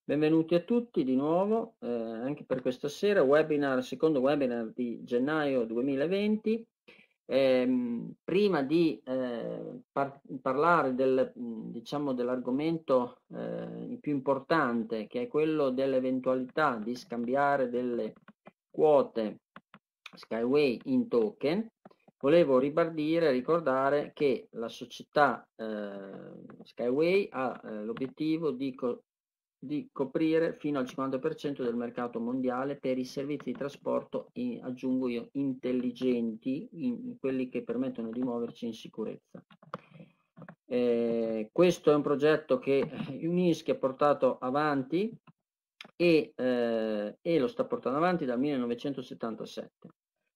Benvenuti a tutti di nuovo, anche per questa sera, secondo webinar di gennaio 2020. Prima di parlare diciamo, dell'argomento più importante, che è quello dell'eventualità di scambiare delle quote Skyway in token, volevo ricordare che la società Skyway ha l'obiettivo di coprire fino al 50% del mercato mondiale per i servizi di trasporto, aggiungo io, intelligenti, quelli che permettono di muoverci in sicurezza. Questo è un progetto che Unischi ha portato avanti e lo sta portando avanti dal 1977.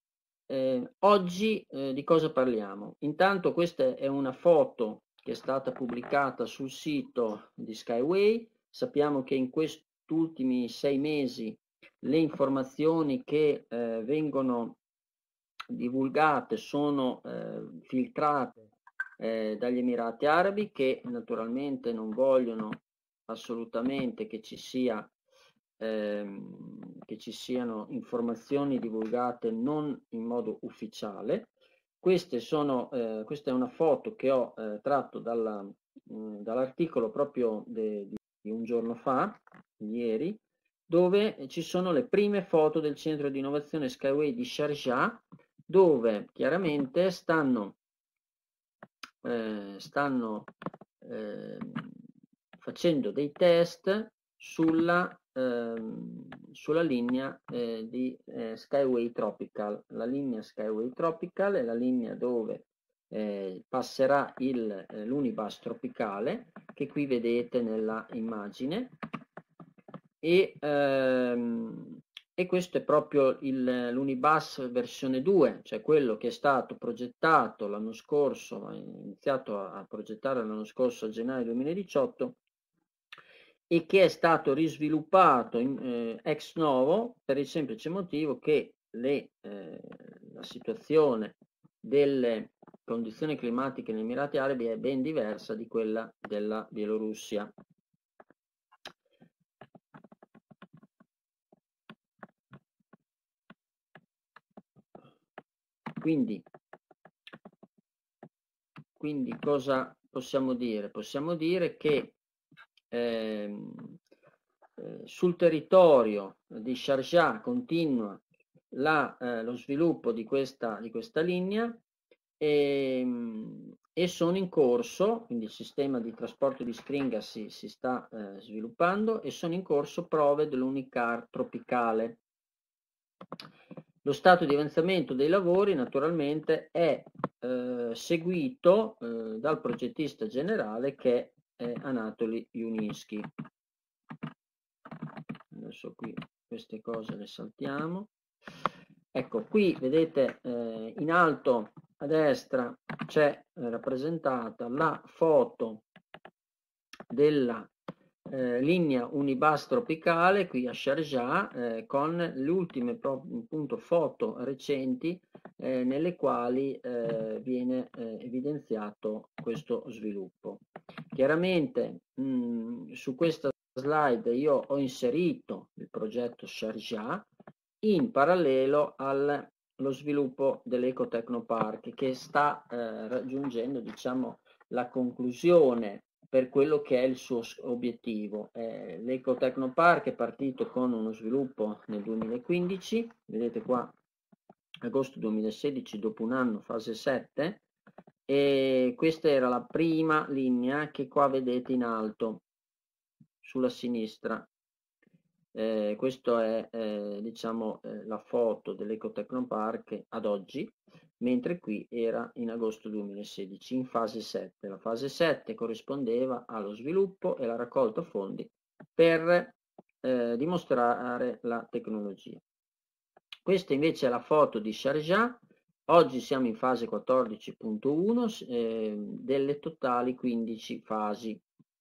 Oggi di cosa parliamo? Intanto questa è una foto che è stata pubblicata sul sito di Skyway. Sappiamo che in questi ultimi 6 mesi le informazioni che vengono divulgate sono filtrate dagli Emirati Arabi, che naturalmente non vogliono assolutamente che ci siano informazioni divulgate non in modo ufficiale. Questa è una foto che ho tratto dall'articolo proprio di un giorno fa, ieri, dove ci sono le prime foto del centro di innovazione Skyway di Sharjah, dove chiaramente stanno facendo dei test sulla linea di Skyway Tropical. La linea Skyway Tropical è la linea dove passerà l'Unibus Tropicale, che qui vedete nella immagine, e questo è proprio l'Unibus versione 2, cioè quello che è stato progettato l'anno scorso, ha iniziato a progettare l'anno scorso a gennaio 2018, e che è stato risviluppato ex novo per il semplice motivo che la situazione delle condizioni climatiche negli Emirati Arabi è ben diversa di quella della Bielorussia. Quindi cosa possiamo dire? Possiamo dire che sul territorio di Sharjah continua lo sviluppo di questa linea e sono in corso, quindi il sistema di trasporto di stringa si sta sviluppando, e sono in corso prove dell'Unicar Tropicale. Lo stato di avanzamento dei lavori naturalmente è seguito dal progettista generale, che è Anatoly Yunisky. Adesso qui queste cose le saltiamo. Ecco, qui vedete in alto a destra c'è rappresentata la foto della linea Unibus Tropicale qui a Sharjah, con le ultime foto recenti nelle quali viene evidenziato questo sviluppo. Chiaramente su questa slide io ho inserito il progetto Sharjah in parallelo allo sviluppo dell'Ecotechnopark, che sta raggiungendo, diciamo, la conclusione per quello che è il suo obiettivo. L'Ecotechnopark è partito con uno sviluppo nel 2015, vedete qua agosto 2016, dopo un anno, fase 7, e questa era la prima linea che qua vedete in alto sulla sinistra. Questa è diciamo la foto dell'Ecotechnopark ad oggi, mentre qui era in agosto 2016 in fase 7. La fase 7 corrispondeva allo sviluppo e alla raccolta fondi per dimostrare la tecnologia. Questa invece è la foto di Sharjah. Oggi siamo in fase 14.1 delle totali 15 fasi.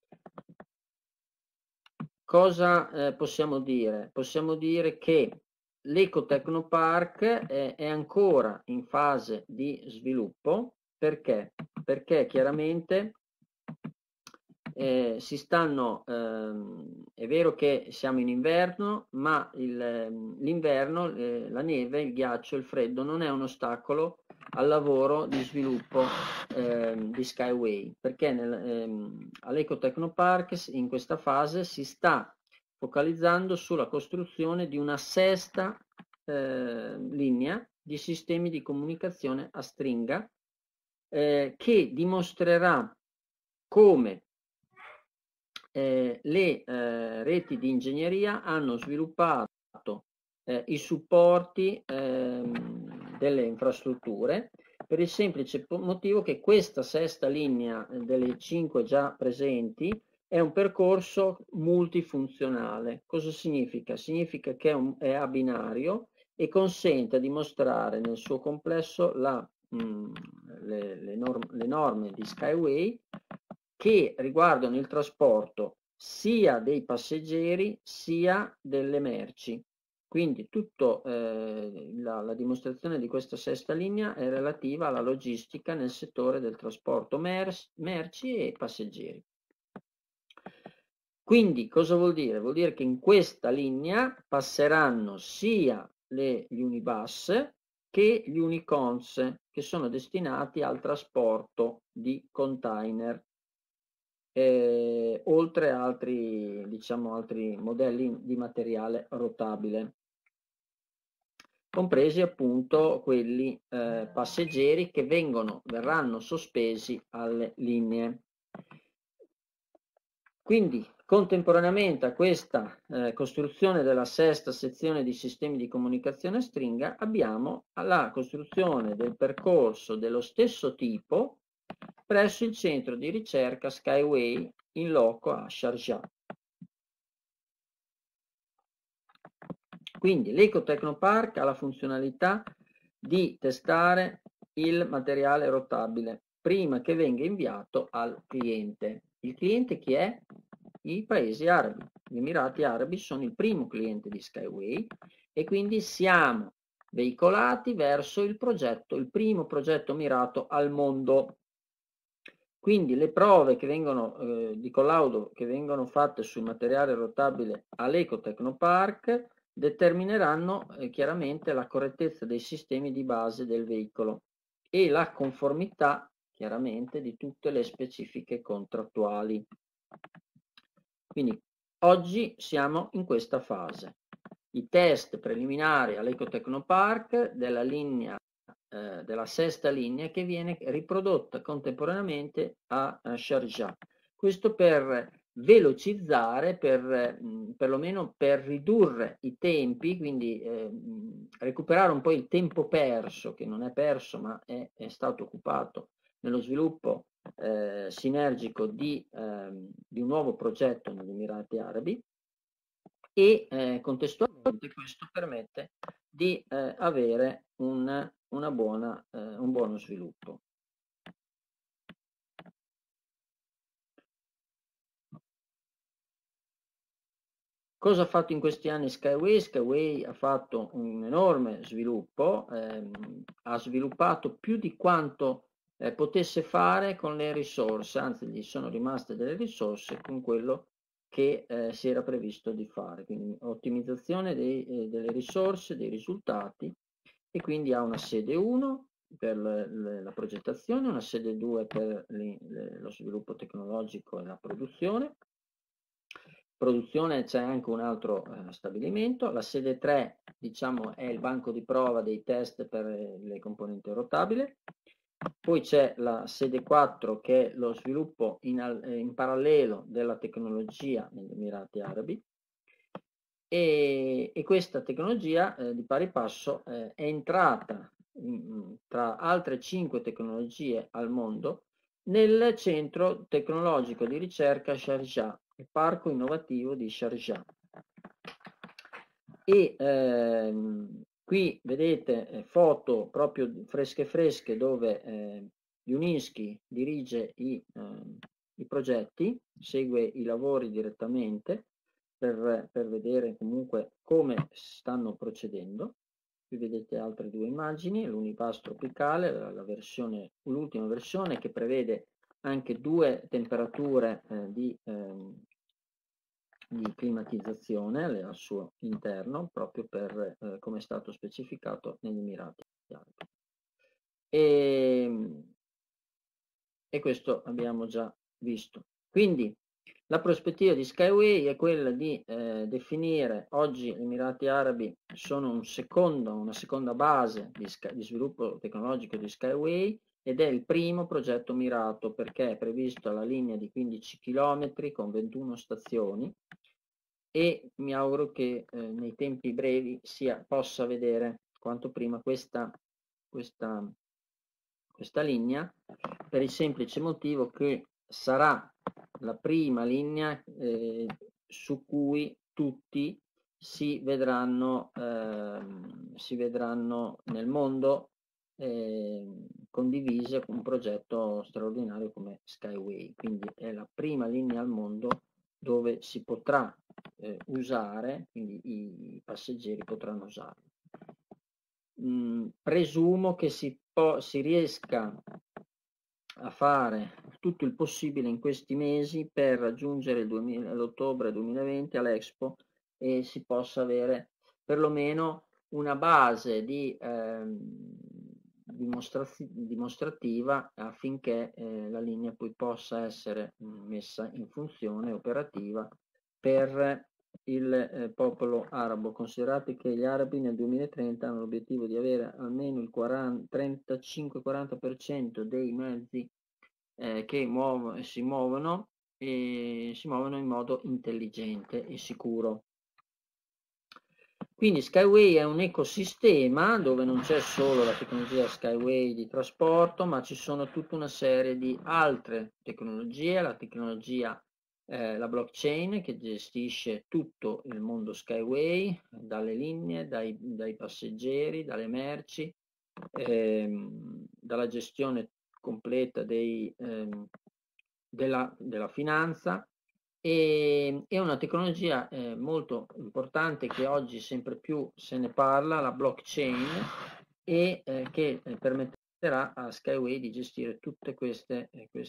Cosa possiamo dire? Possiamo dire che l'Ecotechnopark è ancora in fase di sviluppo. Perché? Perché chiaramente si stanno vero che siamo in inverno, ma l'inverno, la neve, il ghiaccio, il freddo non è un ostacolo al lavoro di sviluppo di Skyway, perché all'Ecotechnopark in questa fase si sta focalizzando sulla costruzione di una sesta linea di sistemi di comunicazione a stringa che dimostrerà come le reti di ingegneria hanno sviluppato i supporti delle infrastrutture, per il semplice motivo che questa sesta linea delle 5 già presenti è un percorso multifunzionale. Cosa significa? Significa che è a binario e consente di mostrare nel suo complesso le norme di Skyway che riguardano il trasporto sia dei passeggeri sia delle merci. Quindi tutta la dimostrazione di questa sesta linea è relativa alla logistica nel settore del trasporto merci e passeggeri. Quindi cosa vuol dire? Vuol dire che in questa linea passeranno sia gli unibus che gli unicons, che sono destinati al trasporto di container, oltre a altri modelli di materiale rotabile, compresi appunto quelli passeggeri che verranno sospesi alle linee. Quindi contemporaneamente a questa costruzione della sesta sezione di sistemi di comunicazione a stringa abbiamo la costruzione del percorso dello stesso tipo presso il centro di ricerca Skyway in loco a Sharjah. Quindi l'Ecotechnopark ha la funzionalità di testare il materiale rotabile prima che venga inviato al cliente. Il cliente chi è? I paesi arabi. Gli Emirati Arabi sono il primo cliente di Skyway e quindi siamo veicolati verso il primo progetto mirato al mondo. Quindi le prove che vengono di collaudo che vengono fatte sul materiale rotabile all'Ecotechnopark determineranno chiaramente la correttezza dei sistemi di base del veicolo e la conformità chiaramente di tutte le specifiche contrattuali. Quindi oggi siamo in questa fase. I test preliminari all'Ecotechnopark della linea della sesta linea che viene riprodotta contemporaneamente a Sharjah. Questo per velocizzare, perlomeno per ridurre i tempi, quindi recuperare un po' il tempo perso, che non è perso ma è stato occupato nello sviluppo sinergico di un nuovo progetto negli Emirati Arabi e contestualmente questo permette di avere un buono sviluppo. Cosa ha fatto in questi anni Skyway? Skyway ha fatto un enorme sviluppo, ha sviluppato più di quanto potesse fare con le risorse, anzi gli sono rimaste delle risorse con quello che si era previsto di fare, quindi ottimizzazione delle risorse, dei risultati, e quindi ha una sede 1 per la progettazione, una sede 2 per lo sviluppo tecnologico e la produzione c'è anche un altro stabilimento, la sede 3 diciamo è il banco di prova dei test per le componenti rotabili, poi c'è la sede 4 che è lo sviluppo in parallelo della tecnologia negli Emirati Arabi e questa tecnologia di pari passo è entrata tra altre 5 tecnologie al mondo nel centro tecnologico di ricerca Sharjah, il parco innovativo di Sharjah. E qui vedete foto proprio fresche dove Juninski dirige i progetti, segue i lavori direttamente per vedere comunque come stanno procedendo. Qui vedete altre due immagini, l'Unibus tropicale, l'ultima versione che prevede anche 2 temperature di di climatizzazione al suo interno, proprio per come è stato specificato negli Emirati Arabi. E questo abbiamo già visto. Quindi la prospettiva di Skyway è quella di definire, oggi gli Emirati Arabi sono una seconda base di sviluppo tecnologico di Skyway, ed è il primo progetto mirato perché è previsto la linea di 15 km con 21 stazioni, e mi auguro che nei tempi brevi possa vedere quanto prima questa linea, per il semplice motivo che sarà la prima linea su cui tutti si vedranno nel mondo condivise con un progetto straordinario come Skyway. Quindi è la prima linea al mondo dove si potrà usare, quindi i passeggeri potranno usarlo. Presumo che si riesca a fare tutto il possibile in questi mesi per raggiungere l'ottobre 2020 all'Expo, e si possa avere perlomeno una base dimostrativa affinché la linea poi possa essere messa in funzione operativa per il popolo arabo. Considerate che gli arabi nel 2030 hanno l'obiettivo di avere almeno il 35-40% dei mezzi che si muovono in modo intelligente e sicuro. Quindi Skyway è un ecosistema dove non c'è solo la tecnologia Skyway di trasporto, ma ci sono tutta una serie di altre tecnologie, la blockchain che gestisce tutto il mondo Skyway, dalle linee, dai passeggeri, dalle merci, dalla gestione completa della finanza. È una tecnologia molto importante che oggi sempre più se ne parla, la blockchain, e che permetterà a Skyway di gestire tutte questi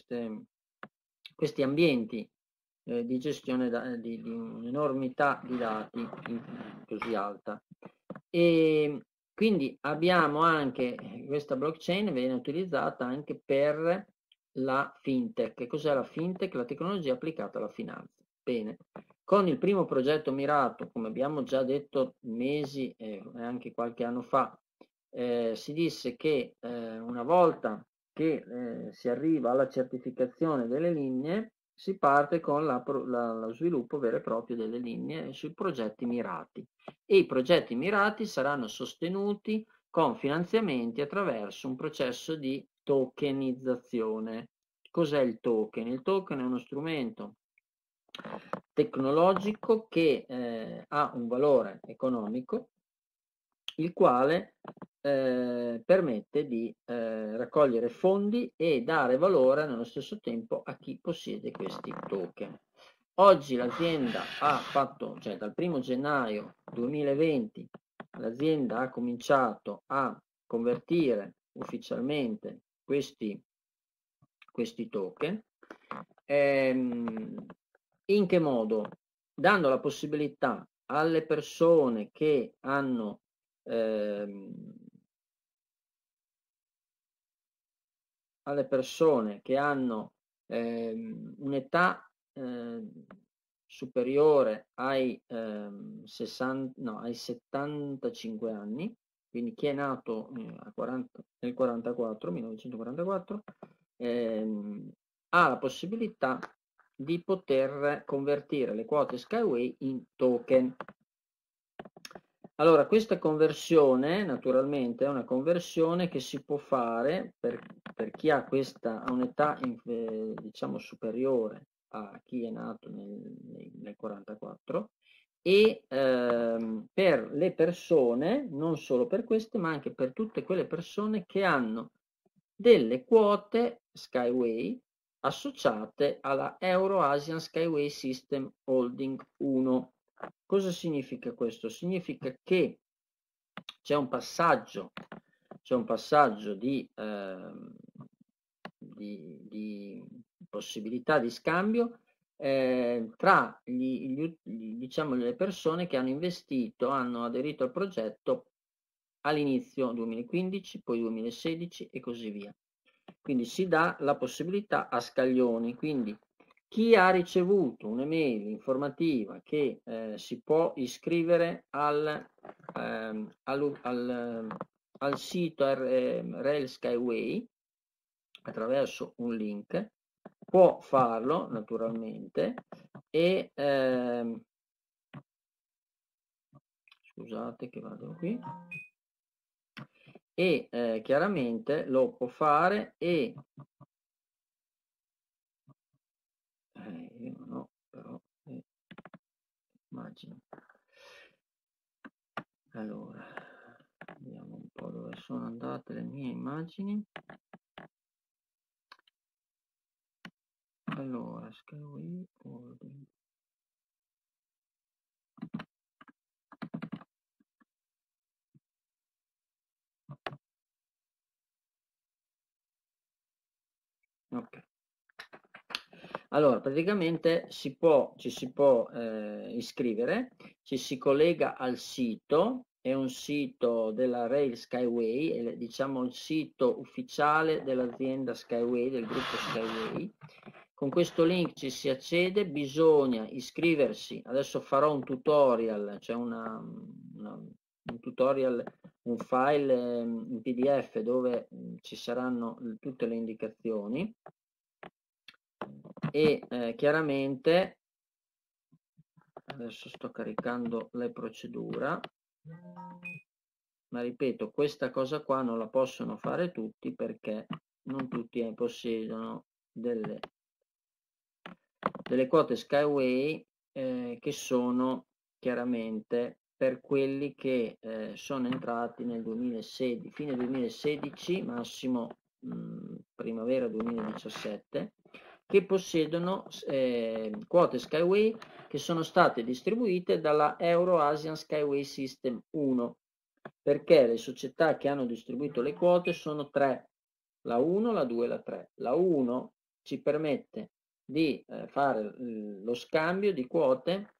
ambienti di gestione di un'enormità di dati così alta. E quindi abbiamo anche questa blockchain, viene utilizzata anche per la fintech. Cos'è la fintech? La tecnologia applicata alla finanza. Bene, con il primo progetto mirato, come abbiamo già detto mesi e anche qualche anno fa, si disse che una volta che si arriva alla certificazione delle linee, si parte con lo sviluppo vero e proprio delle linee sui progetti mirati, e i progetti mirati saranno sostenuti con finanziamenti attraverso un processo di tokenizzazione. Cos'è il token? Il token è uno strumento tecnologico che ha un valore economico, il quale permette di raccogliere fondi e dare valore nello stesso tempo a chi possiede questi token. Oggi l'azienda ha fatto, cioè dal 1 gennaio 2020, l'azienda ha cominciato a convertire ufficialmente questi token. In che modo? Dando la possibilità alle persone che hanno un'età superiore ai 75 anni, quindi chi è nato nel 1944, ha la possibilità di poter convertire le quote Skyway in token. Allora, questa conversione naturalmente è una conversione che si può fare per chi ha un'età diciamo superiore a chi è nato nel 44, e per le persone, non solo per queste, ma anche per tutte quelle persone che hanno delle quote Skyway associate alla Euro-Asian Skyway System Holding 1. Cosa significa questo? Significa che c'è un passaggio di possibilità di scambio tra diciamo, le persone che hanno investito, hanno aderito al progetto all'inizio 2015, poi 2016 e così via. Quindi si dà la possibilità a scaglioni, quindi chi ha ricevuto un'email informativa che si può iscrivere al sito Rail Skyway attraverso un link può farlo naturalmente e scusate che vado qui, e chiaramente lo può fare e io non ho però immagino. Allora vediamo un po' dove sono andate le mie immagini. Allora Skyway Holding. Ok. Allora, praticamente ci si può iscrivere, ci si collega al sito, è un sito della Rail Skyway, è, diciamo il sito ufficiale dell'azienda Skyway, del gruppo Skyway. Con questo link ci si accede, bisogna iscriversi, adesso farò un tutorial, cioè un tutorial, un file in PDF dove ci saranno tutte le indicazioni. E chiaramente adesso sto caricando la procedura, ma ripeto, questa cosa qua non la possono fare tutti perché non tutti possiedono delle quote Skyway che sono chiaramente per quelli che sono entrati nel 2016, fine 2016, massimo primavera 2017, che possiedono quote Skyway che sono state distribuite dalla Euro-Asian Skyway System 1, perché le società che hanno distribuito le quote sono tre, la 1, la 2 e la 3. La 1 ci permette di fare lo scambio di quote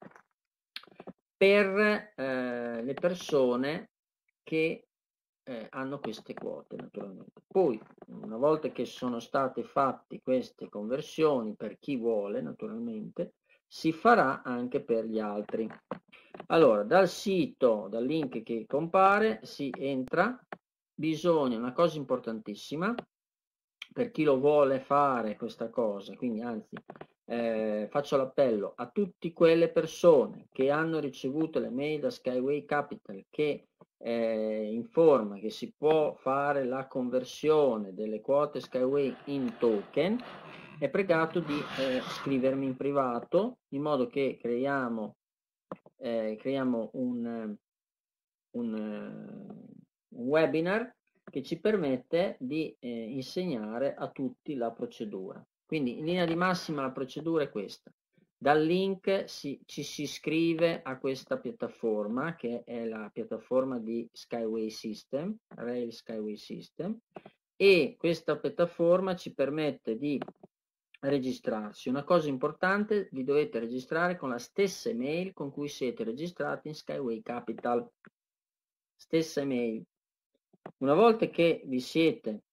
per le persone che hanno queste quote naturalmente. Poi una volta che sono state fatte queste conversioni per chi vuole naturalmente si farà anche per gli altri. Allora dal sito, dal link che compare si entra, bisogna, una cosa importantissima per chi lo vuole fare questa cosa, quindi anzi faccio l'appello a tutte quelle persone che hanno ricevuto le mail da Skyway Capital che informa che si può fare la conversione delle quote Skyway in token, è pregato di scrivermi in privato in modo che creiamo un webinar che ci permette di insegnare a tutti la procedura. Quindi in linea di massima la procedura è questa. Dal link ci si iscrive a questa piattaforma che è la piattaforma di Skyway System, Rail Skyway System, e questa piattaforma ci permette di registrarsi. Una cosa importante, vi dovete registrare con la stessa email con cui siete registrati in Skyway Capital. Stessa email. Una volta che vi siete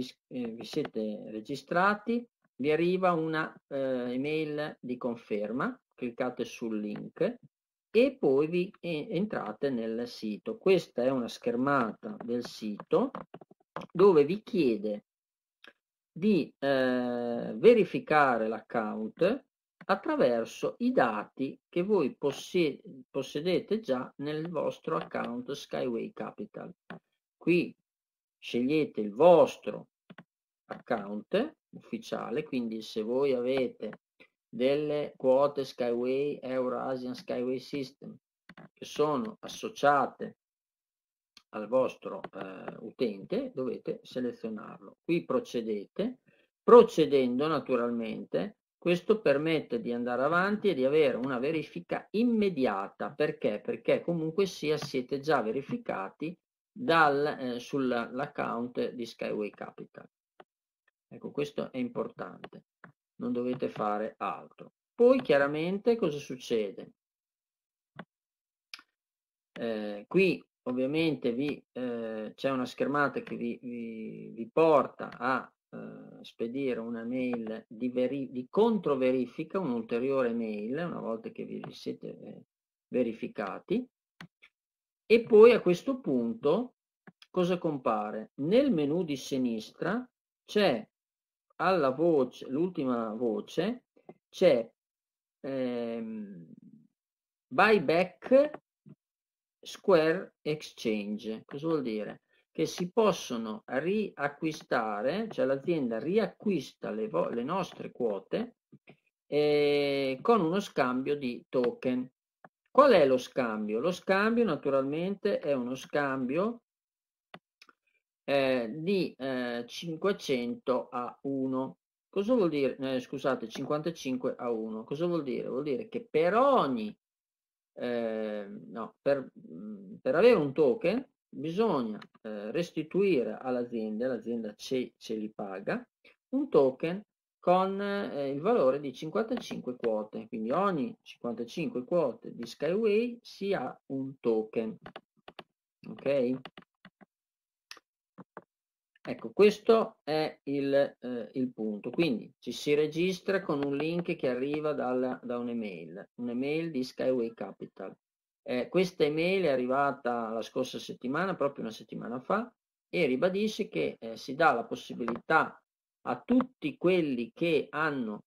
registrati, vi arriva una email di conferma, cliccate sul link e poi vi entrate nel sito. Questa è una schermata del sito dove vi chiede di verificare l'account attraverso i dati che voi possedete già nel vostro account Skyway Capital. Qui scegliete il vostro account ufficiale, quindi se voi avete delle quote Skyway Euro-Asian Skyway System che sono associate al vostro utente, dovete selezionarlo. Qui procedendo naturalmente, questo permette di andare avanti e di avere una verifica immediata. Perché? Perché comunque sia siete già verificati sull'account di Skyway Capital. Ecco, questo è importante, non dovete fare altro. Poi chiaramente cosa succede? Qui ovviamente c'è una schermata che vi porta a spedire una mail di controverifica, un'ulteriore mail una volta che vi siete verificati, e poi a questo punto cosa compare? Nel menu di sinistra c'è alla voce, l'ultima voce, c'è buyback Square Exchange. Cosa vuol dire? Che si possono riacquistare, cioè l'azienda riacquista le nostre quote con uno scambio di token. Qual è lo scambio? Lo scambio naturalmente è uno scambio di 500 a 1. Cosa vuol dire? Scusate, 55 a 1. Cosa vuol dire? Vuol dire che per ogni no, per avere un token bisogna restituire all'azienda, l'azienda ce li paga, un token con il valore di 55 quote, quindi ogni 55 quote di Skyway si ha un token, ok? Ecco, questo è il punto. Quindi ci si registra con un link che arriva da un'email di Skyway Capital. Questa email è arrivata la scorsa settimana, proprio una settimana fa, e ribadisce che si dà la possibilità a tutti quelli che hanno,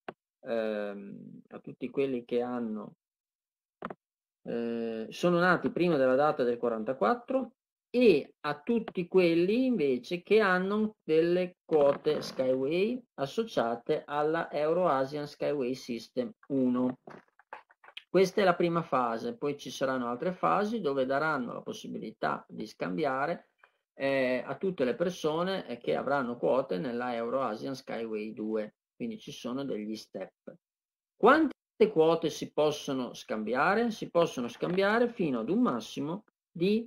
sono nati prima della data del 44, e a tutti quelli invece che hanno delle quote Skyway associate alla Euro-Asian Skyway System 1. Questa è la prima fase, poi ci saranno altre fasi dove daranno la possibilità di scambiare a tutte le persone che avranno quote nella Euro-Asian Skyway 2, quindi ci sono degli step. Quante quote si possono scambiare? Si possono scambiare fino ad un massimo di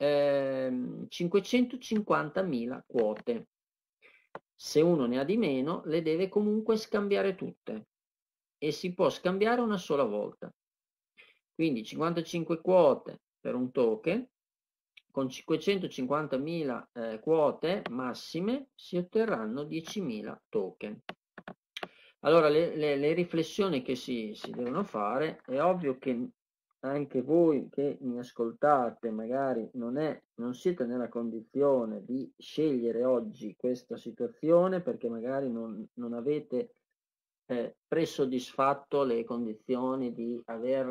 550.000 quote. Se uno ne ha di meno, le deve comunque scambiare tutte e si può scambiare una sola volta. Quindi 55 quote per un token, con 550.000 quote massime si otterranno 10.000 token. Allora, le riflessioni che si devono fare, è ovvio che anche voi che mi ascoltate magari non siete nella condizione di scegliere oggi questa situazione, perché magari non avete presoddisfatto le condizioni di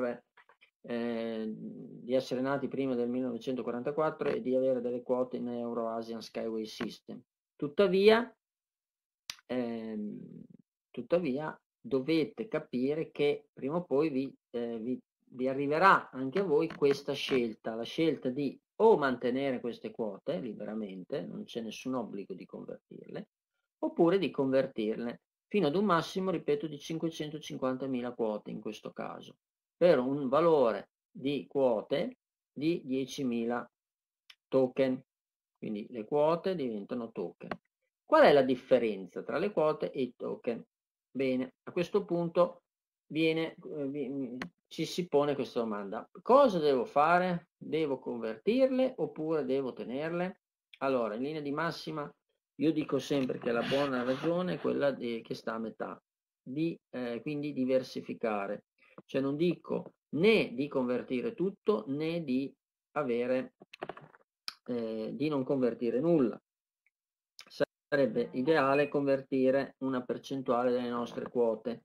essere nati prima del 1944 e di avere delle quote in Euro Asian Skyway System. Tuttavia dovete capire che prima o poi vi arriverà anche a voi questa scelta, la scelta di o mantenere queste quote liberamente, non c'è nessun obbligo di convertirle, oppure di convertirle fino ad un massimo, ripeto, di 550.000 quote in questo caso, per un valore di quote di 10.000 token. Quindi le quote diventano token. Qual è la differenza tra le quote e i token? Bene, a questo punto ci si pone questa domanda: cosa devo fare? Devo convertirle oppure devo tenerle? Allora, in linea di massima, io dico sempre che la buona ragione è quella che sta a metà, quindi diversificare. Cioè non dico né di convertire tutto né di non convertire nulla. Sarebbe ideale convertire una percentuale delle nostre quote.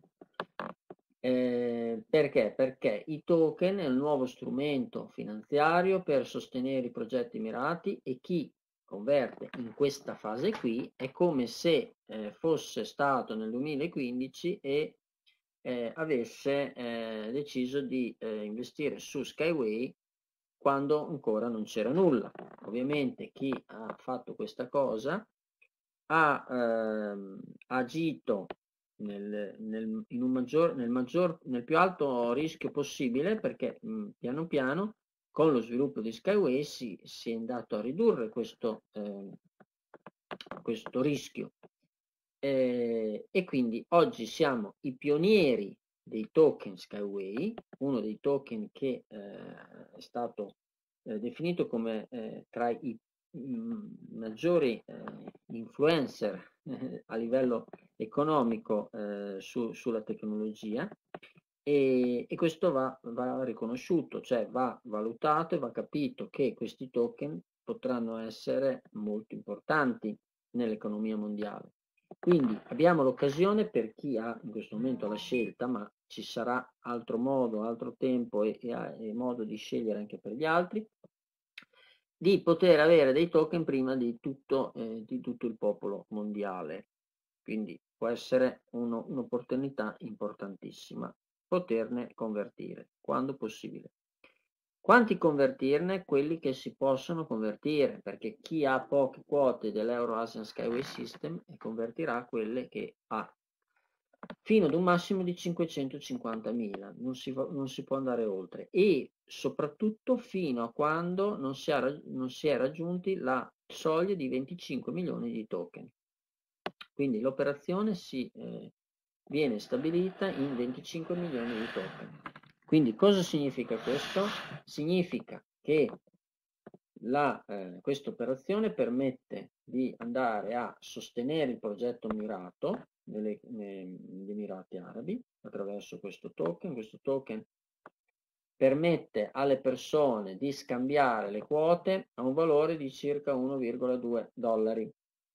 Perché? Perché i token è il nuovo strumento finanziario per sostenere i progetti mirati, e chi converte in questa fase qui è come se fosse stato nel 2015 e avesse deciso di investire su Skyway quando ancora non c'era nulla. Ovviamente chi ha fatto questa cosa ha agito nel più alto rischio possibile, perché piano piano con lo sviluppo di Skyway si è andato a ridurre questo rischio, e quindi oggi siamo i pionieri dei token Skyway, uno dei token che è stato definito come tra i maggiori influencer a livello economico sulla tecnologia, e questo va riconosciuto, cioè va valutato e va capito che questi token potranno essere molto importanti nell'economia mondiale. Quindi abbiamo l'occasione, per chi ha in questo momento la scelta, ma ci sarà altro modo, altro tempo e modo di scegliere anche per gli altri, di poter avere dei token prima di tutto il popolo mondiale. Quindi può essere un'opportunità importantissima poterne convertire quando possibile. Quanti convertirne? Quelli che si possono convertire, perché chi ha poche quote dell'Euro Asian Skyway System convertirà quelle che ha, fino ad un massimo di 550.000, non si può andare oltre, e soprattutto fino a quando non si è raggiunti la soglia di 25 milioni di token. Quindi l'operazione viene stabilita in 25 milioni di token. Quindi cosa significa questo? Significa che questa operazione permette di andare a sostenere il progetto mirato negli Emirati Arabi attraverso questo token. Questo token permette alle persone di scambiare le quote a un valore di circa 1,2 dollari.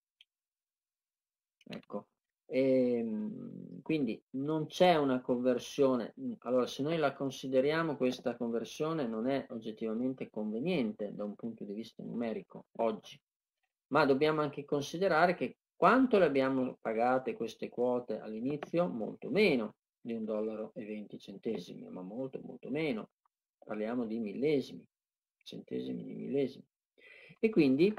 Ecco. Quindi non c'è una conversione. Allora, se noi la consideriamo, questa conversione non è oggettivamente conveniente da un punto di vista numerico oggi, ma dobbiamo anche considerare che quanto le abbiamo pagate queste quote all'inizio? Molto meno di $1,20, ma molto molto meno, parliamo di millesimi, centesimi di millesimi, e quindi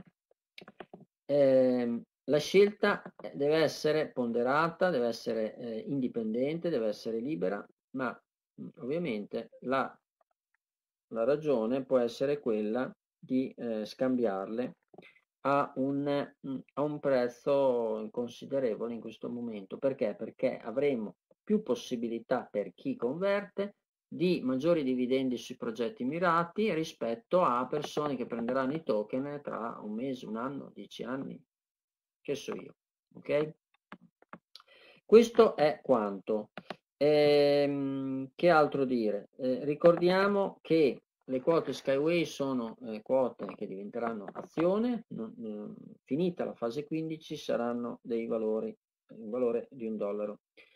la scelta deve essere ponderata, deve essere indipendente, deve essere libera, ma ovviamente la ragione può essere quella di scambiarle a un prezzo considerevole in questo momento. Perché? Perché avremo più possibilità per chi converte di maggiori dividendi sui progetti mirati rispetto a persone che prenderanno i token tra un mese, un anno, 10 anni, che so io, ok? Questo è quanto. Che altro dire? Ricordiamo che le quote Skyway sono quote che diventeranno azione, finita la fase 15 saranno dei valori, un valore di $1.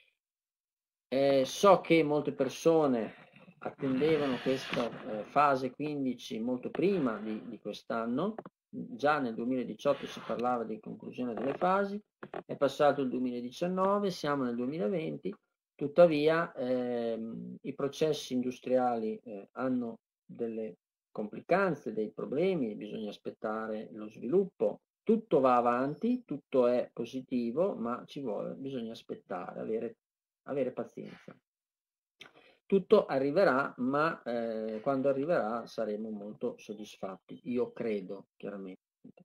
So che molte persone attendevano questa fase 15 molto prima di quest'anno. Già nel 2018 si parlava di conclusione delle fasi, è passato il 2019, siamo nel 2020, tuttavia i processi industriali hanno delle complicanze, dei problemi, bisogna aspettare lo sviluppo. Tutto va avanti, tutto è positivo, ma bisogna aspettare, avere pazienza. Tutto arriverà, ma quando arriverà saremo molto soddisfatti, io credo, chiaramente.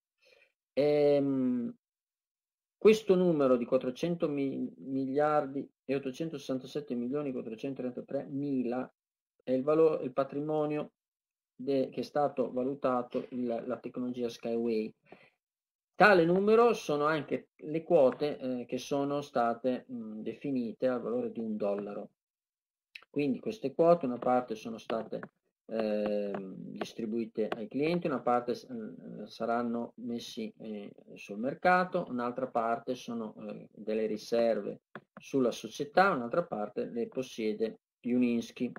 Questo numero di 400 miliardi e 867 milioni 433 mila è il patrimonio che è stato valutato la tecnologia Skyway. Tale numero sono anche le quote che sono state definite al valore di $1. Quindi queste quote, una parte sono state distribuite ai clienti, una parte saranno messi sul mercato, un'altra parte sono delle riserve sulla società, un'altra parte le possiede Uninsky.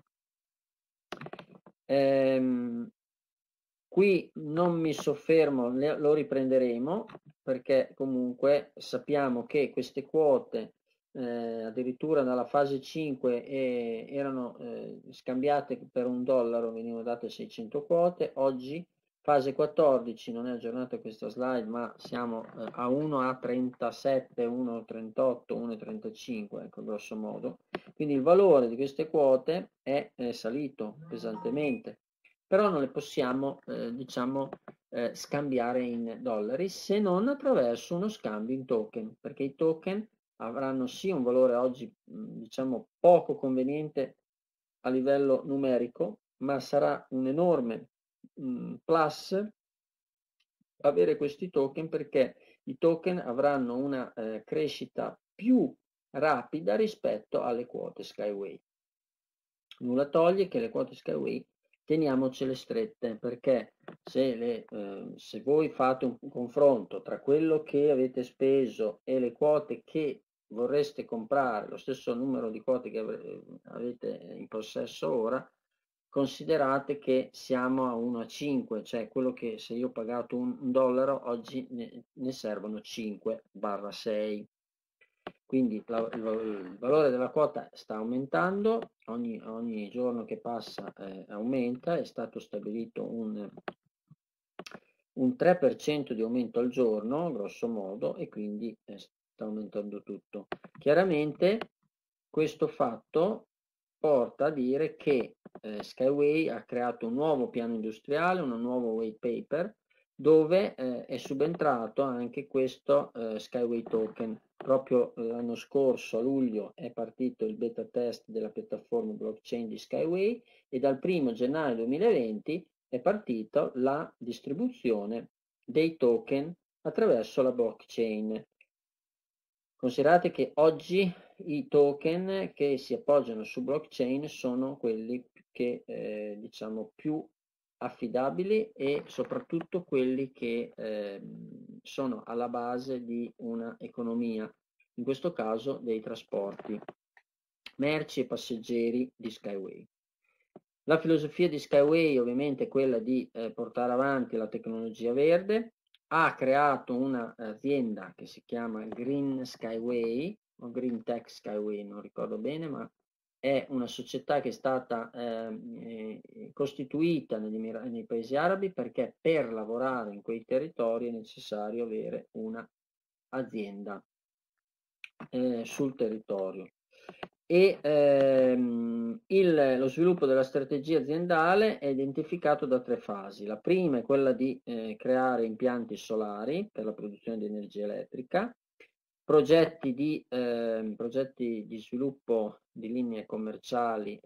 Qui non mi soffermo, lo riprenderemo, perché comunque sappiamo che queste quote addirittura dalla fase 5 erano scambiate per $1, venivano date 600 quote. Oggi fase 14, non è aggiornata questa slide, ma siamo a 1,37, 1,38, 1,35, ecco, grosso modo. Quindi il valore di queste quote è salito pesantemente, però non le possiamo scambiare in dollari, se non attraverso uno scambio in token, perché i token avranno sì un valore oggi diciamo poco conveniente a livello numerico, ma sarà un enorme plus avere questi token, perché i token avranno una crescita più rapida rispetto alle quote Skyway. Nulla toglie che le quote Skyway teniamocele strette, perché se voi fate un confronto tra quello che avete speso e le quote che vorreste comprare, lo stesso numero di quote che avete in possesso ora, considerate che siamo a 1 a 5, cioè quello che se io ho pagato un dollaro, oggi ne servono 5/6. Quindi il valore della quota sta aumentando, ogni giorno che passa aumenta, è stato stabilito un 3% di aumento al giorno, grosso modo, e quindi sta aumentando tutto. Chiaramente questo fatto porta a dire che Skyway ha creato un nuovo piano industriale, un nuovo white paper, dove è subentrato anche questo Skyway token. Proprio l'anno scorso, a luglio, è partito il beta test della piattaforma blockchain di Skyway e dal 1 gennaio 2020 è partita la distribuzione dei token attraverso la blockchain. Considerate che oggi i token che si appoggiano su blockchain sono quelli che diciamo più affidabili e soprattutto quelli che sono alla base di una economia, in questo caso dei trasporti merci e passeggeri di Skyway. La filosofia di Skyway ovviamente è quella di portare avanti la tecnologia verde. Ha creato un'azienda che si chiama Green Skyway o Green Tech Skyway, non ricordo bene, ma è una società che è stata costituita nei paesi arabi, perché per lavorare in quei territori è necessario avere un'azienda sul territorio. E lo sviluppo della strategia aziendale è identificato da 3 fasi. La prima è quella di creare impianti solari per la produzione di energia elettrica, progetti di sviluppo di linee commerciali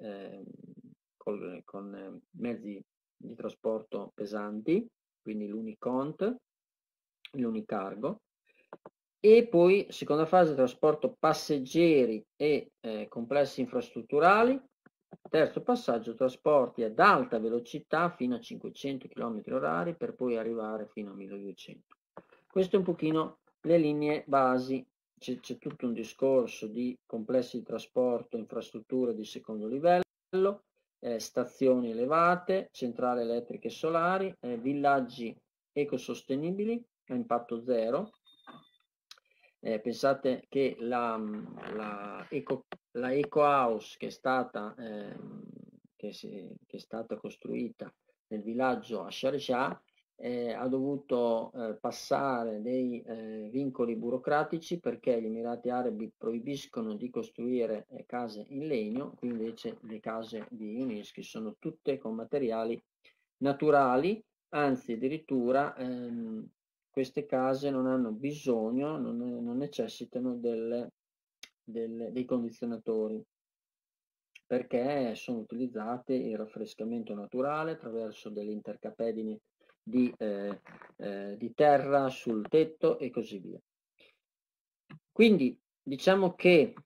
con mezzi di trasporto pesanti, quindi l'Unicont, l'Unicargo. E poi seconda fase, trasporto passeggeri e complessi infrastrutturali. Terzo passaggio, trasporti ad alta velocità fino a 500 km/h per poi arrivare fino a 1200. Questo è un pochino le linee basi. C'è tutto un discorso di complessi di trasporto, infrastrutture di secondo livello, stazioni elevate, centrali elettriche solari, villaggi ecosostenibili a impatto zero. Pensate che la Eco House che è stata costruita nel villaggio a Sharjah ha dovuto passare dei vincoli burocratici, perché gli Emirati Arabi proibiscono di costruire case in legno. Qui invece le case di Yunischi sono tutte con materiali naturali, anzi addirittura queste case non hanno bisogno, non necessitano dei condizionatori, perché sono utilizzate il raffrescamento naturale attraverso delle intercapedini di terra sul tetto e così via. Quindi diciamo che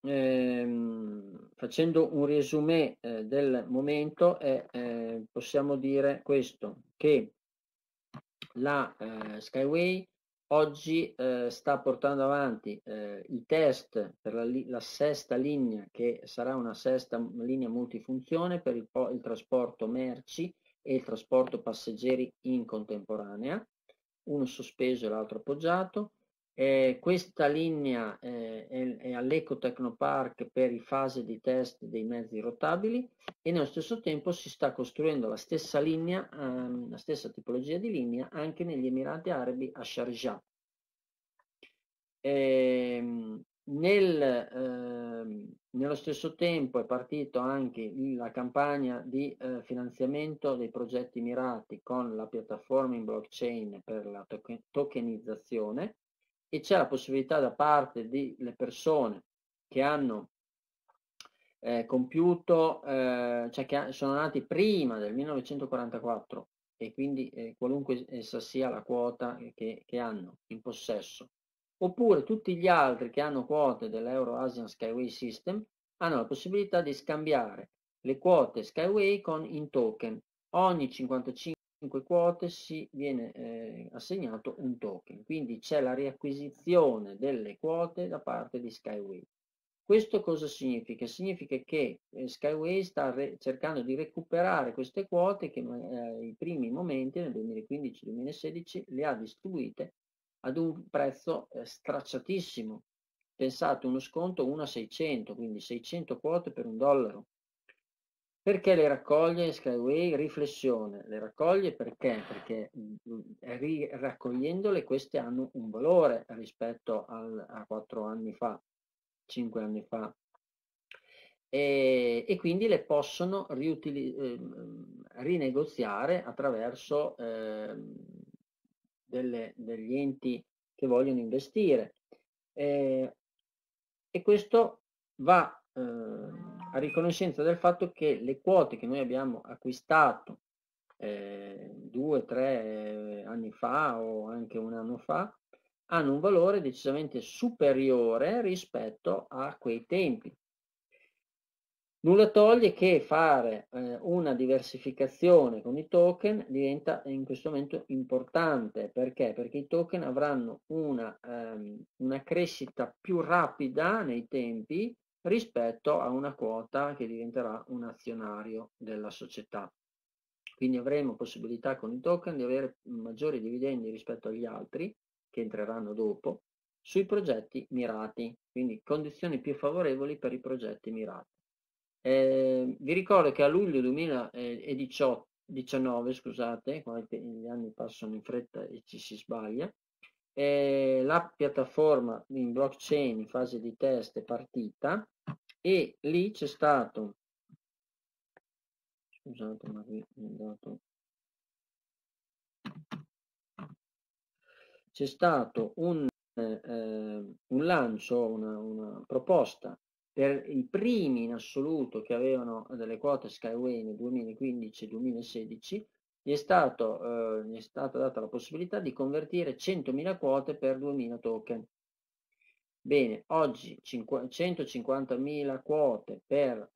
facendo un riasumé del momento possiamo dire questo, che la Skyway oggi sta portando avanti i test per la sesta linea, che sarà una sesta linea multifunzione per il trasporto merci e il trasporto passeggeri in contemporanea, uno sospeso e l'altro appoggiato. Questa linea è all'Eco Technopark per i fasi di test dei mezzi rotabili, e nello stesso tempo si sta costruendo la stessa linea, la stessa tipologia di linea anche negli Emirati Arabi a Sharjah. Nello stesso tempo è partito anche la campagna di finanziamento dei progetti mirati con la piattaforma in blockchain per la tokenizzazione, e c'è la possibilità da parte delle persone che hanno compiuto, cioè che sono nati prima del 1944 e quindi qualunque essa sia la quota che hanno in possesso, oppure tutti gli altri che hanno quote dell'Euro Asian Skyway System hanno la possibilità di scambiare le quote Skyway in token. Ogni 55 quote si viene assegnato un token, quindi c'è la riacquisizione delle quote da parte di Skyway. Questo cosa significa? Significa che Skyway sta cercando di recuperare queste quote che ai primi momenti, nel 2015-2016, le ha distribuite ad un prezzo stracciatissimo. Pensate, uno sconto 1 a 600, quindi 600 quote per $1. Perché le raccoglie Skyway? Riflessione, le raccoglie perché? Perché raccogliendole queste hanno un valore rispetto a 4 anni fa, 5 anni fa, e quindi le possono rinegoziare attraverso degli enti che vogliono investire. E questo va a riconoscenza del fatto che le quote che noi abbiamo acquistato 2, 3 anni fa o anche un anno fa hanno un valore decisamente superiore rispetto a quei tempi. Nulla toglie che fare una diversificazione con i token diventa in questo momento importante. Perché? Perché i token avranno una crescita più rapida nei tempi rispetto a una quota che diventerà un azionario della società. Quindi avremo possibilità con i token di avere maggiori dividendi rispetto agli altri che entreranno dopo sui progetti mirati, quindi condizioni più favorevoli per i progetti mirati. Vi ricordo che a luglio 2019, scusate, gli anni passano in fretta e ci si sbaglia, la piattaforma in blockchain in fase di test è partita e lì c'è stato, scusate ma qui è andato, c'è stato un lancio, una proposta per i primi in assoluto che avevano delle quote Skyway nel 2015-2016, gli è stata data la possibilità di convertire 100.000 quote per 2.000 token. Bene, oggi 150.000 quote per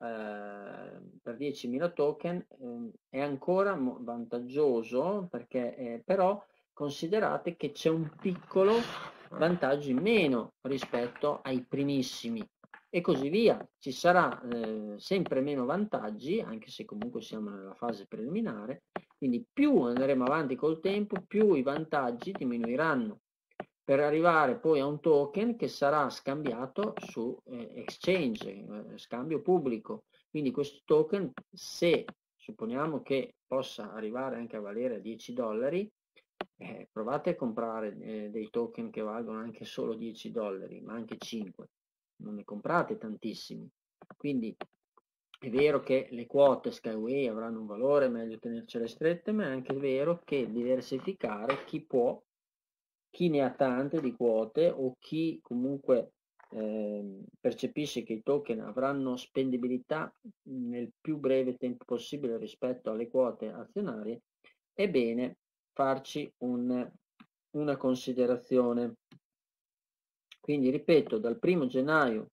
10.000 token è ancora vantaggioso, perché però considerate che c'è un piccolo vantaggio in meno rispetto ai primissimi e così via. Ci sarà sempre meno vantaggi, anche se comunque siamo nella fase preliminare, quindi più andremo avanti col tempo, più i vantaggi diminuiranno, per arrivare poi a un token che sarà scambiato su exchange, scambio pubblico. Quindi questo token, se supponiamo che possa arrivare anche a valere $10, provate a comprare dei token che valgono anche solo $10, ma anche 5, non ne comprate tantissimi. Quindi è vero che le quote Skyway avranno un valore, è meglio tenercele strette, ma è anche vero che diversificare chi può, chi ne ha tante di quote o chi comunque percepisce che i token avranno spendibilità nel più breve tempo possibile rispetto alle quote azionarie, è bene farci una considerazione. Quindi ripeto, dal 1 gennaio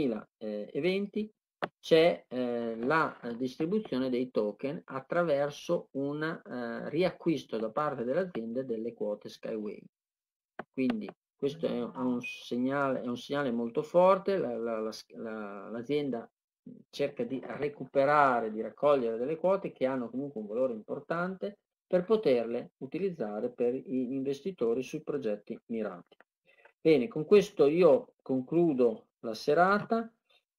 2020 c'è la distribuzione dei token attraverso un riacquisto da parte dell'azienda delle quote Skyway. Quindi questo è un segnale molto forte. L'azienda cerca di recuperare, di raccogliere delle quote che hanno comunque un valore importante per poterle utilizzare per gli investitori sui progetti mirati. Bene, con questo io concludo la serata.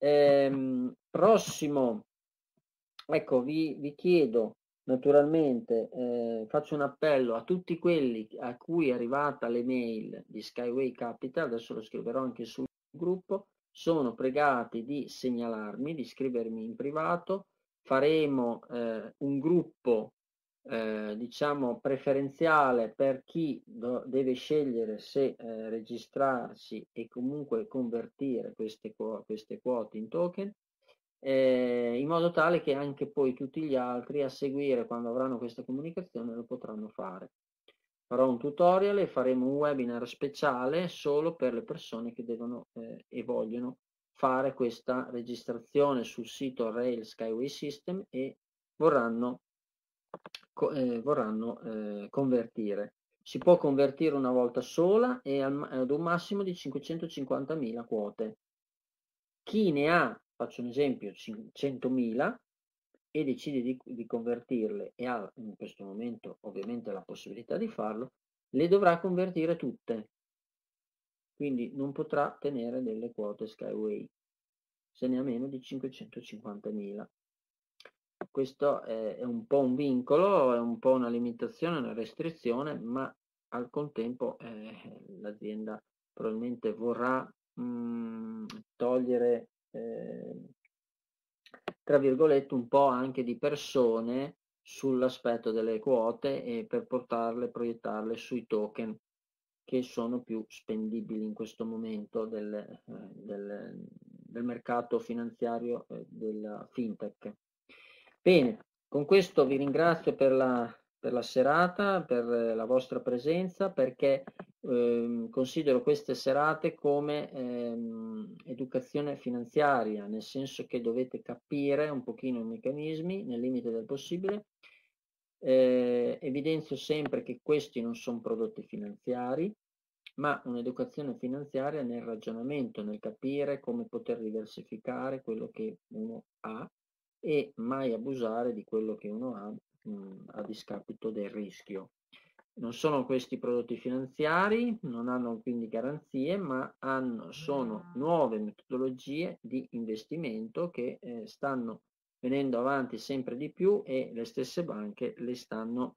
Prossimo, ecco, vi chiedo naturalmente, faccio un appello a tutti quelli a cui è arrivata l'email di Skyway Capital, adesso lo scriverò anche sul gruppo, sono pregati di segnalarmi, di scrivermi in privato, faremo un gruppo diciamo preferenziale per chi deve scegliere se registrarsi e comunque convertire queste quote in token, in modo tale che anche poi tutti gli altri a seguire, quando avranno questa comunicazione, lo potranno fare. Farò un tutorial e faremo un webinar speciale solo per le persone che devono e vogliono fare questa registrazione sul sito Rail Skyway System e vorranno convertire. Si può convertire una volta sola e ad un massimo di 550.000 quote. Chi ne ha, faccio un esempio, 100.000 e decide di convertirle e ha in questo momento ovviamente la possibilità di farlo, le dovrà convertire tutte. Quindi non potrà tenere delle quote Skyway se ne ha meno di 550.000. Questo è un po' un vincolo, è un po' una limitazione, una restrizione, ma al contempo l'azienda probabilmente vorrà togliere, tra virgolette, un po' anche di persone sull'aspetto delle quote e per proiettarle sui token che sono più spendibili in questo momento del mercato finanziario della fintech. Bene, con questo vi ringrazio per la serata, per la vostra presenza, perché considero queste serate come educazione finanziaria, nel senso che dovete capire un pochino i meccanismi nel limite del possibile. Evidenzio sempre che questi non sono prodotti finanziari, ma un'educazione finanziaria nel ragionamento, nel capire come poter diversificare quello che uno ha e mai abusare di quello che uno ha a discapito del rischio. Non sono questi prodotti finanziari, non hanno quindi garanzie, ma sono nuove metodologie di investimento che stanno venendo avanti sempre di più e le stesse banche li stanno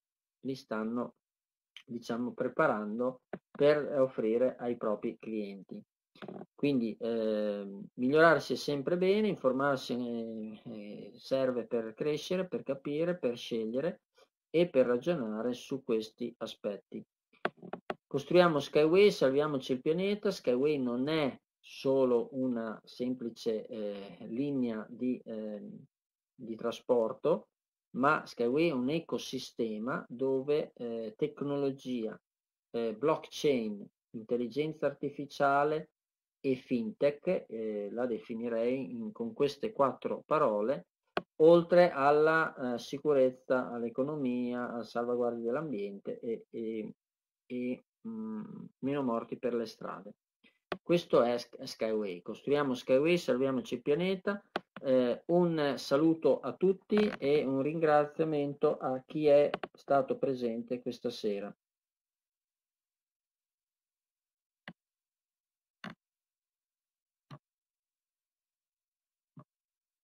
diciamo preparando per offrire ai propri clienti. Quindi migliorarsi è sempre bene, informarsi serve per crescere, per capire, per scegliere e per ragionare su questi aspetti. Costruiamo Skyway, salviamoci il pianeta. Skyway non è solo una semplice linea di trasporto, ma Skyway è un ecosistema dove tecnologia, blockchain, intelligenza artificiale e fintech, la definirei con queste 4 parole, oltre alla sicurezza, all'economia, alla salvaguardia dell'ambiente e meno morti per le strade. Questo è Skyway. Costruiamo Skyway, salviamoci il pianeta. Un saluto a tutti e un ringraziamento a chi è stato presente questa sera.